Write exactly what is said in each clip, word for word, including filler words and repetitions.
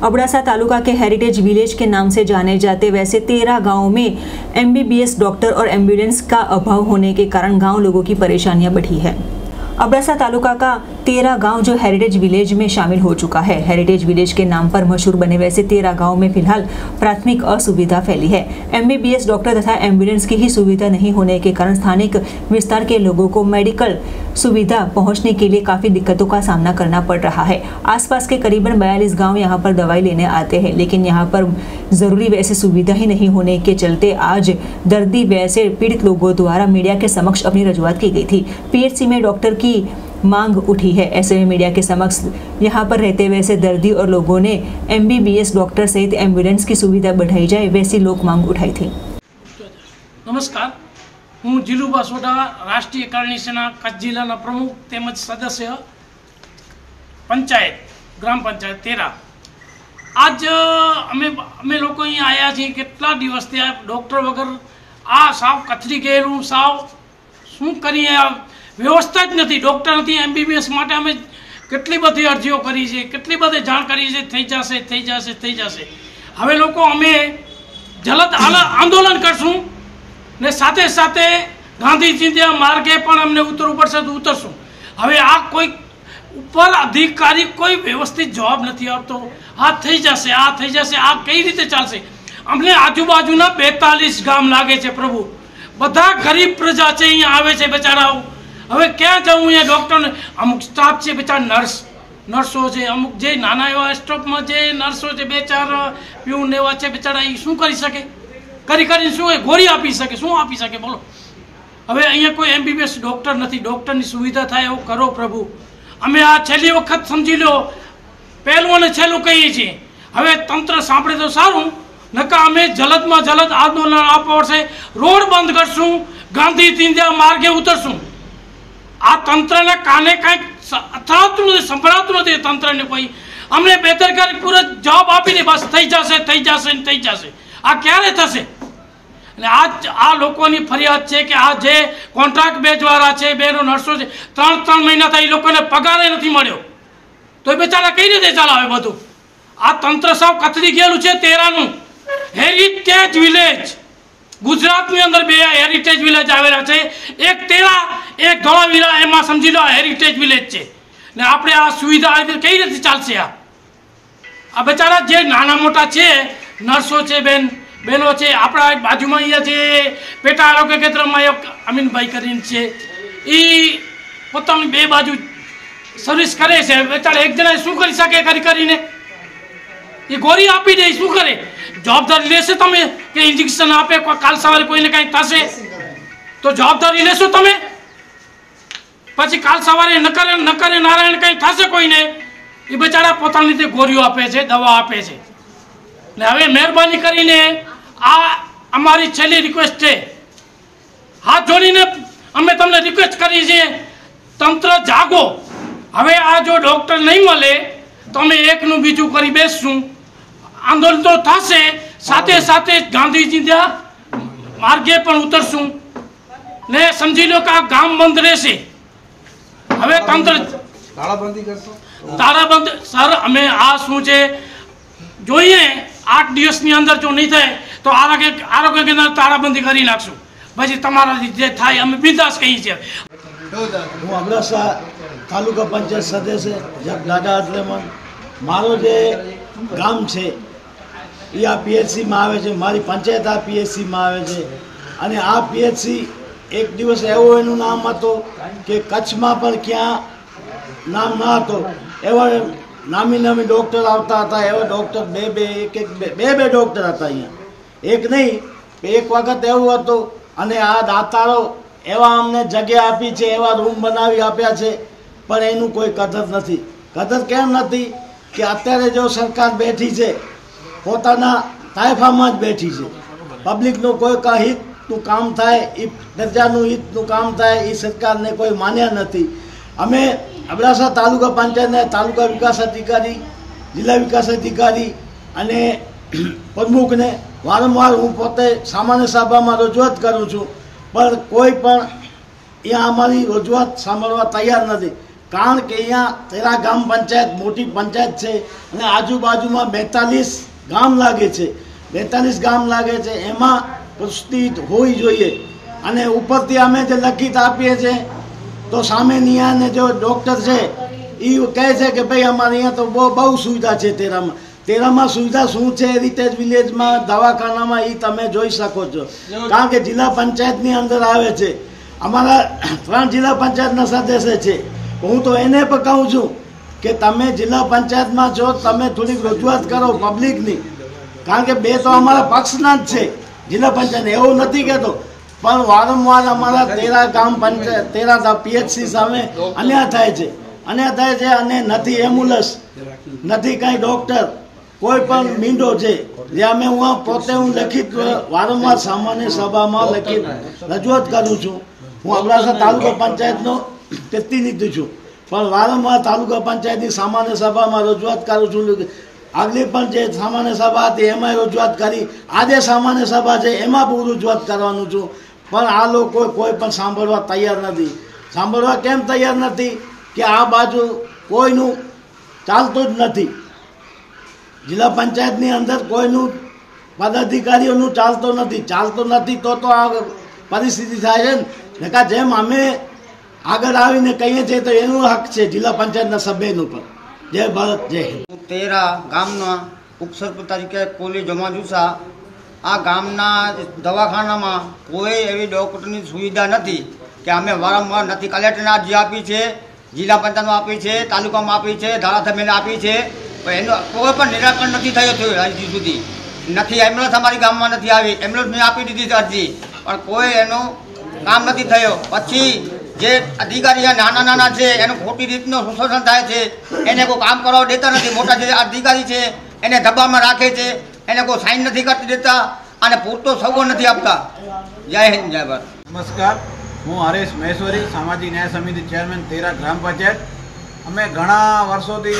अबड़ासा तालुका के heritage village के नाम से जाने जाते वैसे तेरह गांवों में एमबीबीएस डॉक्टर और एम्बुलेंस का अभाव होने के कारण गांव लोगों की परेशानियां बढ़ी है। अबड़ासा तालुका का तेरह गांव जो हेरिटेज विलेज में शामिल हो चुका है। हेरिटेज विलेज के नाम पर मशहूर बने वैसे तेरह गांव में फिलहाल प्राथमिक असुविधा फैली है। एमबीबीएस डॉक्टर तथा एम्बुलेंस की ही सुविधा नहीं होने के कारण स्थानिक विस्तार के लोगों को मेडिकल सुविधा पहुंचने के लिए काफी दिक्कतों का सामना करना पड़ रहा है। आसपास के करीबन बयालीस गांव यहां पर दवाई लेने आते हैं, लेकिन यहां पर जरूरी वैसे सुविधा ही नहीं होने के चलते आज दर्दी वैसे पीड़ित लोगों द्वारा मीडिया के समक्ष अपनी रजूआत की गई थी। पीएचसी में डॉक्टर की मांग उठी है। ऐसे में मीडिया के समक्ष यहाँ पर रहते वैसे दर्दी और लोगों ने एमबीबीएस डॉक्टर सहित एम्बुलेंस की सुविधा बढ़ाई जाए वैसी लोक मांग उठाई थी। नमस्कार, हूँ जीलू बासोटा, राष्ट्रीय करणी सेना कच्छ जिल्लाना प्रमुख તેમજ સદસ્ય પંચાયત ગ્રામ પંચાયત તેરા। आज અમે અમે લોકો અહીં આવ્યા છીએ। કેટલા દિવસ થયા ડૉક્ટર વગર આ સાવ કથળી ગયેલું, સાવ શું કરીએ, વ્યવસ્થા જ નથી, ડૉક્ટર નથી। એમબીબીએસ માટે અમે કેટલી બધી અરજીઓ કરી છે, કેટલી બધી જાણ કરી છે, થઈ જશે થઈ જશે થઈ જશે। હવે લોકો અમે જલદ આંદોલન કરશું ને સાથે સાથે ગાંધીજીના માર્ગે પણ અમને ઉતરવું પડશે તો ઉતરશું। હવે આ કોઈ ઉપર અધિકારી કોઈ વ્યવસ્થિત જવાબ નથી આપતો। આ થઈ જશે આ થઈ જશે આ કઈ રીતે ચાલશે? અમને આજુબાજુના બેતાલીસ ગામ લાગે છે પ્રભુ, બધા ગરીબ પ્રજા છે, અહીંયા આવે છે બેચારાઓ। હવે ક્યાં જવું? અહીંયા ડૉક્ટરને અમુક સ્ટાફ છે બેચારા, નર્સ નર્સો છે, અમુક જે નાના એવા સ્ટાફમાં જે નર્સો છે, બે ચાર પ્યુન એવા છે બેચારા, એ શું કરી શકે? કરી કરીને શું એ ગોળી આપી શકે? શું આપી શકે બોલો? હવે અહીંયા કોઈ એમબીબીએસ ડૉક્ટર નથી, ડૉક્ટરની સુવિધા થાય એવું કરો પ્રભુ। અમે આ છેલ્લી વખત સમજી લો, પહેલું અને છેલ્લું કહીએ છીએ। હવે તંત્ર સાંભળે તો સારું, નકા અમે જલદમાં જલદ આંદોલન આપવા પડશે। રોડ બંધ કરશું, ગાંધીજીના માર્ગે ઉતરશું। આ તંત્રના કાને કાંઈક અથડાતું નથી, સંભળાતું નથી તંત્રને કોઈ। અમને બેદરકારી પૂરો જવાબ આપીને બસ થઈ જશે થઈ જશે થઈ જશે। આ ક્યારે થશે? અને આજ આ લોકોની ફરિયાદ છે કે આ જે કોન્ટ્રાક્ટ બેચવાળા છે, બેનો નર્સો છે, ત્રણ ત્રણ મહિના થાય એ લોકોને પગારે નથી મળ્યો, તો એ બેચારા કઈ રીતે ચલાવે બધું? આ તંત્ર સાવ કથળી ગયેલું છે। તેરાનું હેરિટેજ વિલેજ, ગુજરાતની અંદર બે હેરિટેજ વિલેજ આવેલા છે, એક તેરા એક ધોળાવીરા, એમાં સમજી લો હેરિટેજ વિલેજ છે ને આપણે આ સુવિધા કઈ રીતે ચાલશે? આ આ બેચારા જે નાના મોટા છે નર્સો છે, બેન બહેનો છે, આપણા બાજુમાં અહીંયા છે પેટા આરોગ્ય કેન્દ્રમાં એક અમીનભાઈ કરીને છે, એ પોતાની બે બાજુ સર્વિસ કરે છે। બેચારા એક જણા શું કરી શકે? કરી કરીને એ ગોળી આપી દે, શું કરે? જવાબદારી લેશે તમે કે ઇન્જેક્શન આપે, કાલ સવારે કોઈને કાંઈ થશે તો જવાબદારી લેશો તમે? પછી કાલ સવારે ન કરે ન કરે નારાયણ કંઈ થશે કોઈને, એ બેચારા પોતાની રીતે ગોળીઓ આપે છે, દવા આપે છે। ને હવે મહેરબાની કરીને આ અમારી છેલ્લી રિક્વેસ્ટ છે, હાથ જોડીને અમે તમને રિક્વેસ્ટ કરી છે, તંત્ર જાગો। હવે આ જો ડૉક્ટર નહીં મળે તો અમે એકનું બીજું કરી બેસશું, આંદોલન તો થશે, સાથે સાથે ગાંધીજીના માર્ગે પણ ઉતરશું ને સમજી લો કે આ ગામ બંધ રહેશે। હવે તંત્ર તાળાબંધી કરશો? તાળાબંધ સર, અમે આ શું છે જોઈએ, આઠ દિવસની અંદર જો નહીં થાય તો આરોગ્ય આરોગ્ય કેન્દ્ર તાળાબંધી કરી નાખશું। પછી તમારા જે થાય અમે બિંદાસ કહીએ છીએ। હું અબડાસા તાલુકા પંચાયત સદસ્ય જગ દાદા અતલેમન, મારો જે ગામ છે એ આ પીએચસીમાં આવે છે, મારી પંચાયત આ પીએચસીમાં આવે છે। અને આ પીએચસી એક દિવસ એવો એનું નામ હતો કે કચ્છમાં પણ ક્યાં નામ ન હતો, એવા નામી નામી ડૉક્ટર આવતા હતા। એવા ડૉક્ટર બે બે એક એક બે બે ડૉક્ટર હતા અહીંયા, એક નહીં એક વખત એવું હતું। અને આ દાતારો એવા અમને જગ્યા આપી છે, એવા રૂમ બનાવી આપ્યા છે, પણ એનું કોઈ કદર નથી। કદર કેમ નથી કે અત્યારે જો સરકાર બેઠી છે પોતાના તાયફામાં જ બેઠી છે, પબ્લિકનું કોઈ કાં હિતનું કામ થાય, એ પ્રજાનું હિતનું કામ થાય એ સરકારને કોઈ માન્યા નથી। અમે અબડાસા તાલુકા પંચાયતના તાલુકા વિકાસ અધિકારી, જિલ્લા વિકાસ અધિકારી અને પ્રમુખને વારંવાર હું પોતે સામાન્ય સભામાં રજૂઆત કરું છું, પણ કોઈ પણ અહીંયા અમારી રજૂઆત સાંભળવા તૈયાર નથી। કારણ કે અહીંયા તેરા ગામ પંચાયત મોટી પંચાયત છે અને આજુબાજુમાં બેતાલીસ ગામ લાગે છે બેતાલીસ ગામ લાગે છે એમાં પુષ્ટિ હોવી જોઈએ અને ઉપરથી અમે જે લખિત આપીએ છીએ તો સામે નિયાને જો ડૉક્ટર છે એ કહે છે કે ભાઈ અમારે અહીંયા તો બહુ બહુ સુવિધા છે તેરામાં તેરામાં સુવિધા શું છે હેરિટેજ વિલેજમાં દવાખાનામાં એ તમે જોઈ શકો છો કારણ કે જિલ્લા પંચાયતની અંદર આવે છે અમારા ત્રણ જિલ્લા પંચાયતના સદસ્ય છે હું તો એને પણ કહું છું કે તમે જિલ્લા પંચાયતમાં છો તમે થોડીક રજૂઆત કરો પબ્લિકની કારણ કે બે તો અમારા પક્ષના જ છે જિલ્લા પંચાયત એવું નથી કહેતો પણ વારંવાર અમારા તેરા ગામ પંચાયત તેરા પીએચસી સામે અન્યાય થાય છે અન્યાય થાય છે અને નથી એમ્બ્યુલન્સ નથી કાંઈ ડૉક્ટર કોઈ પણ મીંડો છે જે અમે હું પોતે હું લખિત વારંવાર સામાન્ય સભામાં લખિત રજૂઆત કરું છું હું અબડાસા તાલુકા પંચાયતનો પ્રતિનિધિ છું પણ વારંવાર તાલુકા પંચાયતની સામાન્ય સભામાં રજૂઆત કરું છું આગલી પણ જે સામાન્ય સભા હતી એમાં રજૂઆત કરી આજે સામાન્ય સભા છે એમાં બહુ રજૂઆત કરવાનું છું પણ આ લોકો કોઈ પણ સાંભળવા તૈયાર નથી સાંભળવા કેમ તૈયાર નથી કે આ બાજુ કોઈનું ચાલતું જ નથી જિલ્લા પંચાયતની અંદર કોઈનું પદાધિકારીઓનું ચાલતું નથી ચાલતું નથી તો તો આ પરિસ્થિતિ થાય છે ને જેમ અમે આગળ આવીને કહીએ છીએ તો એનું હક છે જિલ્લા પંચાયતના સભ્યનું પણ જય ભારત જય હિન્દ. તેરા ગામના ઉપસરપંચ તરીકે કોલી જમાજુસા આ ગામના દવાખાનામાં કોઈ એવી ડૉક્ટરની સુવિધા નથી કે અમે વારંવાર નથી કલેક્ટરને અરજી આપી છે જિલ્લા પંચાયતમાં આપી છે તાલુકામાં આપી છે ધારાસભ્યને આપી છે પણ એનું કોઈ પણ નિરાકરણ નથી થયું થયું હજી સુધી નથી એમ્બ્યુલન્સ અમારી ગામમાં નથી આવી એમ્બ્યુલન્સ મેં આપી દીધી અરજી પણ કોઈ એનું કામ નથી થયો પછી જે અધિકારી નાના નાના છે એનું ખોટી રીતનું શોષણ થાય છે એને કોઈ કામ કરવા દેતા નથી મોટા જે અધિકારી છે એને દબાણમાં રાખે છે એને કોઈ સાઇન નથી કરતી દેતા અને પૂરતો સગવડ નથી આપતા. જય હિન્દ જય ભારત. નમસ્કાર, હું હરેશ મહેશ્વરી, સામાજિક ન્યાય સમિતિ ચેરમેન તેરા ગ્રામ પંચાયત. અમે ઘણા વર્ષોથી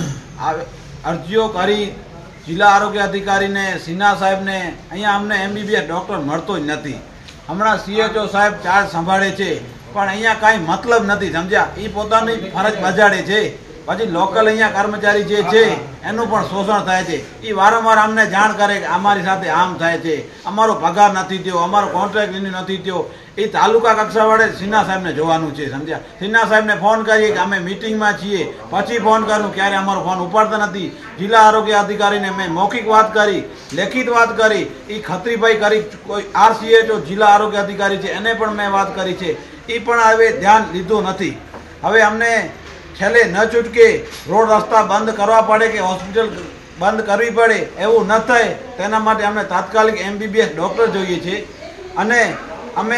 અરજીઓ કરી જિલ્લા આરોગ્ય અધિકારીને સિન્હા સાહેબને અહીંયા અમને એમબીબીએસ ડૉક્ટર મળતો જ નથી. હમણાં સીએચઓ સાહેબ ચાર્જ સંભાળે છે પણ અહીંયા કાંઈ મતલબ નથી સમજ્યા. એ પોતાની ફરજ બજાડે છે પછી લોકલ અહીંયા કર્મચારી જે છે એનું પણ શોષણ થાય છે. એ વારંવાર અમને જાણ કરે કે અમારી સાથે આમ થાય છે, અમારો પગાર નથી થયો, અમારો કોન્ટ્રાક્ટ રિન્યુ નથી થયો. એ તાલુકા કક્ષાવાળે સિન્હા સાહેબને જોવાનું છે સમજ્યા. સિન્હા સાહેબને ફોન કરીએ કે અમે મિટિંગમાં છીએ પછી ફોન કરું ક્યારે અમારો ફોન ઉપાડતા નથી. જિલ્લા આરોગ્ય અધિકારીને મેં મૌખિક વાત કરી, લેખિત વાત કરી, એ ખત્રીભાઈ કરી કોઈ આરસીએચઓ જિલ્લા આરોગ્ય અધિકારી છે એને પણ મેં વાત કરી છે. એ પણ હવે ધ્યાન લીધું નથી. હવે અમને છેલ્લે ન છૂટકે રોડ રસ્તા બંધ કરવા પડે કે હોસ્પિટલ બંધ કરવી પડે એવું ન થાય તેના માટે અમને તાત્કાલિક એમબીબીએસ ડૉક્ટર જોઈએ છે. અને અમે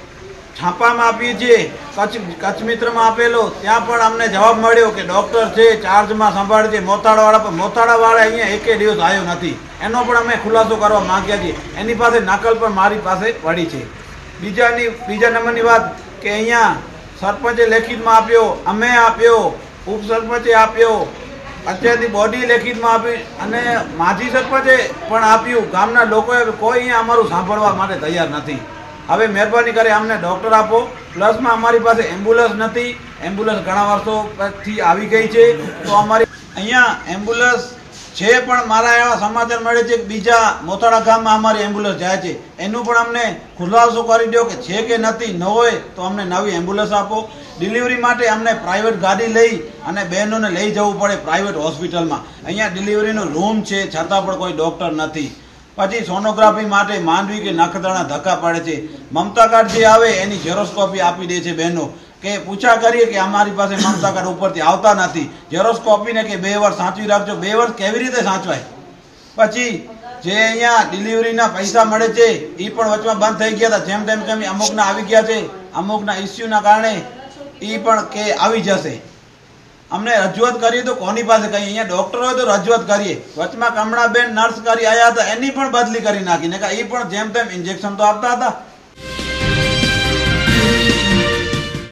છાપામાં આપીએ છીએ, કચ્છ કચ્છ મિત્રમાં આપેલો ત્યાં પણ અમને જવાબ મળ્યો કે ડૉક્ટર છે ચાર્જમાં સંભાળે છે મોતાળાવાળા, પણ મોતાળાવાળા અહીંયા એકે દિવસ આવ્યો નથી. એનો પણ અમે ખુલાસો કરવા માંગ્યા છીએ. એની પાસે નકલ પણ મારી પાસે પડી છે. બીજાની બીજા નંબરની વાત કે અહીંયા સરપંચે લેખિતમાં આપ્યો, અમે આપ્યો, ઉપસરપંચે આપ્યો, પંચાયતની બોડી લેખિતમાં આપી અને માજી સરપંચે પણ આપ્યું. ગામના લોકોએ કોઈ અહીંયા અમારું સાંભળવા માટે તૈયાર નથી. હવે મહેરબાની કરી અમને ડૉક્ટર આપો. પ્લસમાં અમારી પાસે એમ્બ્યુલન્સ નથી. એમ્બ્યુલન્સ ઘણા વર્ષોથી આવી ગઈ છે તો અમારી અહીંયા એમ્બ્યુલન્સ છે પણ મારા એવા સમાચાર મળે છે કે બીજા મોતાળા ગામમાં અમારી એમ્બ્યુલન્સ જાય છે. એનું પણ અમને ખુલાસો કરી દો કે છે કે નથી. ન હોય તો અમને નવી એમ્બ્યુલન્સ આપો. ડિલિવરી માટે અમને પ્રાઇવેટ ગાડી લઈ અને બહેનોને લઈ જવું પડે પ્રાઇવેટ હોસ્પિટલમાં. અહીંયા ડિલિવરીનો રૂમ છે છતાં પણ કોઈ ડૉક્ટર નથી. પછી સોનોગ્રાફી માટે માંડવી કે નખત્રાણા ધક્કા પડે છે. મમતા કાર્ડ જે આવે એની ઝેરોસ્કોપી આપી દે છે બહેનો કે પૂછા કરીએ કે અમારી પાસે મમતા કાર્ડ ઉપરથી આવતા નથી. ઝેરોસ્કોપીને કે બે વર્ષ સાચવી રાખજો. બે વર્ષ કેવી રીતે સાચવાય? પછી જે અહીંયા ડિલિવરીના પૈસા મળે છે એ પણ વચમાં બંધ થઈ ગયા હતા. જેમ તેમ તેમ અમુકના આવી ગયા છે. અમુકના ઇસ્યુના કારણે એ પણ કે આવી જશે. અમને રજૂઆત કરીએ તો કોની પાસે કહીએ? અહીંયા ડૉક્ટર હોય તો રજૂઆત કરીએ. વચમાં કમળાબેન નર્સ કરી આવ્યા હતા એની પણ બદલી કરી નાખીને એ પણ જેમ તેમ ઇન્જેક્શન તો આપતા હતા.